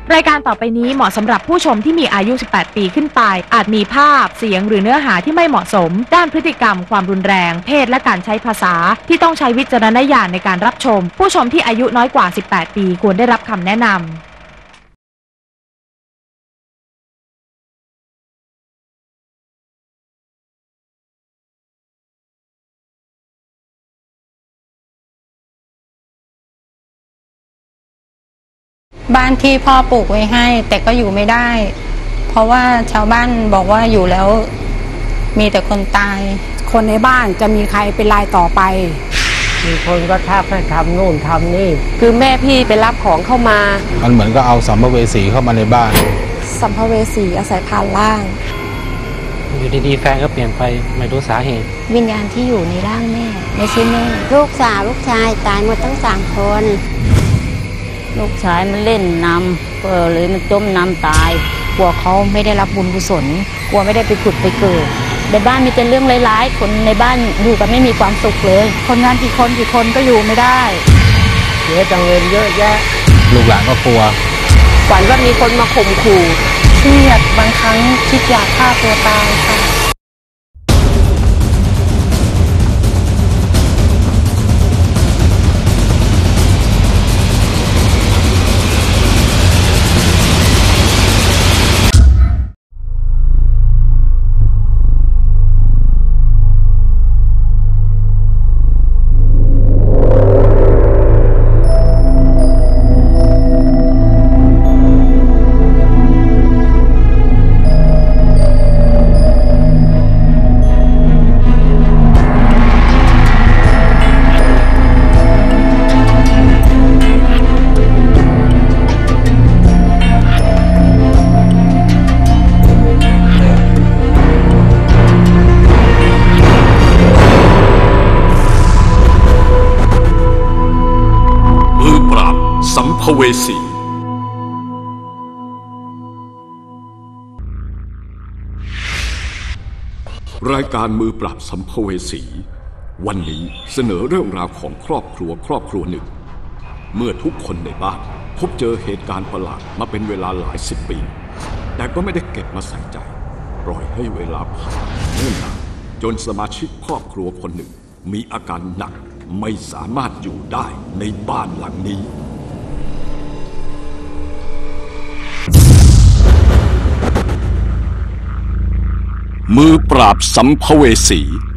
รายการต่อไปนี้เหมาะสำหรับผู้ชมที่มีอายุ 18 ปีขึ้นไปอาจมีภาพเสียงหรือเนื้อหาที่ไม่เหมาะสมด้านพฤติกรรมความรุนแรงเพศและการใช้ภาษาที่ต้องใช้วิจารณญาณในการรับชมผู้ชมที่อายุน้อยกว่า 18 ปีควรได้รับคำแนะนำบ้านที่พ่อปลูกไว้ให้แต่ก็อยู่ไม่ได้เพราะว่าชาวบ้านบอกว่าอยู่แล้วมีแต่คนตายคนในบ้านจะมีใครเป็นรายต่อไปมีคนก็ทักให้ทำนู่นทำนี่คือแม่พี่ไปรับของเข้ามามันเหมือนก็เอาสัมภเวสีเข้ามาในบ้านสัมภเวสีอาศัยผ่านร่างอยู่ดีๆแฟนก็เปลี่ยนไปไม่รู้สาเหตุวิญญาณที่อยู่ในร่างแม่ไม่ใช่แม่ลูกสาวลูกชายตายหมดทั้ง3 คนลูกชายมันเล่นน้ำเลยมันจมน้ำตายกลัวเขาไม่ได้รับบุญกุศลกลัวไม่ได้ไปผุดไปเกิดในบ้านมีแต่เรื่องร้ายๆคนในบ้านอยู่กันไม่มีความสุขเลยคนงานกี่คนก็อยู่ไม่ได้เสียตังเงินเยอะแยะลูกหลานก็กลัวฝันว่ามีคนมาข่มขู่เครียดบางครั้งคิดอยากฆ่าตัวตายค่ะสัมภเวสีรายการมือปราบสัมภเวสีวันนี้เสนอเรื่องราวของครอบครัวหนึ่งเมื่อทุกคนในบ้านพบเจอเหตุการณ์ประหลาดมาเป็นเวลาหลาย10 ปีแต่ก็ไม่ได้เก็บมาใส่ใจปล่อยให้เวลาผ่านเนิ่นนานจนสมาชิกครอบครัวคนหนึ่งมีอาการหนักไม่สามารถอยู่ได้ในบ้านหลังนี้มือปราบสัมภเวสี